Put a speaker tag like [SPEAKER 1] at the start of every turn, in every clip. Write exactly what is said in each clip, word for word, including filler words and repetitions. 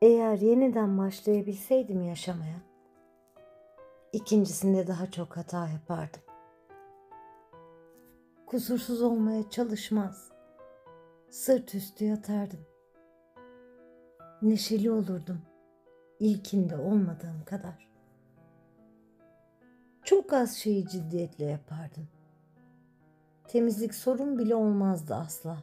[SPEAKER 1] Eğer yeniden başlayabilseydim yaşamaya, ikincisinde daha çok hata yapardım. Kusursuz olmaya çalışmaz, sırt üstü yatardım. Neşeli olurdum, ilkinde olmadığım kadar. Çok az şeyi ciddiyetle yapardım. Temizlik sorun bile olmazdı asla.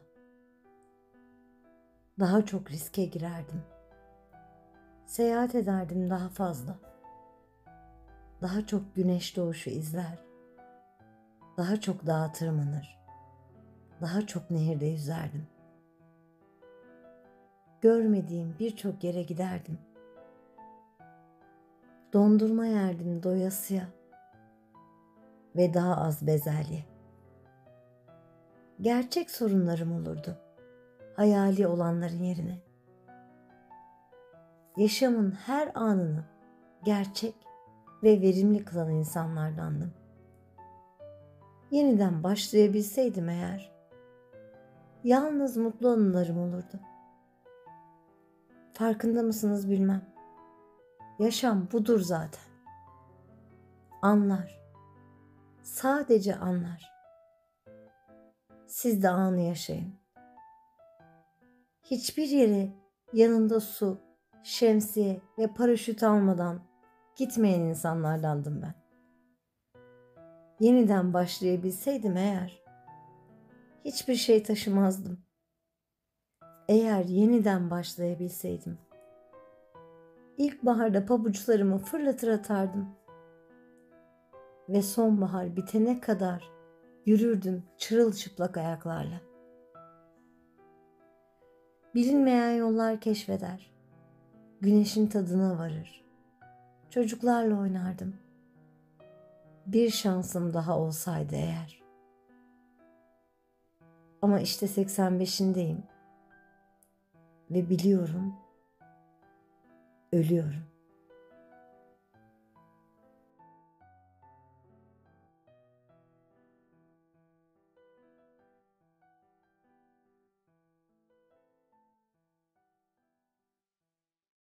[SPEAKER 1] Daha çok riske girerdim. Seyahat ederdim daha fazla. Daha çok güneş doğuşu izler. Daha çok dağa tırmanır. Daha çok nehirde yüzerdim. Görmediğim birçok yere giderdim. Dondurma yerdim doyasıya ve daha az bezelye. Gerçek sorunlarım olurdu, hayali olanların yerine. Yaşamın her anını gerçek ve verimli kılan insanlardandım. Yeniden başlayabilseydim eğer, yalnız mutlu anılarım olurdu. Farkında mısınız bilmem. Yaşam budur zaten. Anlar. Sadece anlar. Siz de anı yaşayın. Hiçbir yere yanında su, şemsiye ve paraşüt almadan gitmeyen insanlardandım ben. Yeniden başlayabilseydim eğer, hiçbir şey taşımazdım. Eğer yeniden başlayabilseydim, ilkbaharda pabuçlarımı fırlatır atardım ve sonbahar bitene kadar yürürdüm çırılçıplak ayaklarla. Bilinmeyen yollar keşfeder, güneşin tadına varır. Çocuklarla oynardım. Bir şansım daha olsaydı eğer. Ama işte seksen beşindeyim ve biliyorum, ölüyorum.